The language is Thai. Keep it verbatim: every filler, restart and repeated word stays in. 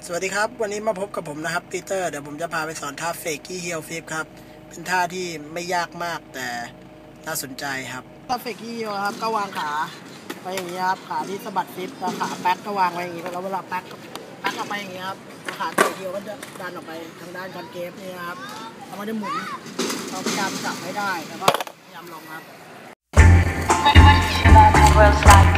สวัสดีครับวันนี้มาพบกับผมนะครับปีเตอร์เดี๋ยวผมจะพาไปสอนท่าเฟกกี้เฮีลฟิปครับเป็นท่าที่ไม่ยากมากแต่น่าสนใจครับท่าเฟกกี้ฮิลครับก็วางขาไปอย่างนี้ครับขาที่สะบัดฟิปแล้วขาแป๊กก็วางไว้อย่างนี้แล้วเวลาแป๊กแป๊กออกไปอย่างนี้ครับขาตัวเดียวก็จะดันออกไปทางด้านคอนเกฟนี่ครับแล้วมันจะหมุนเราพยายามจับให้ได้แล้วก็พยายามลงครับ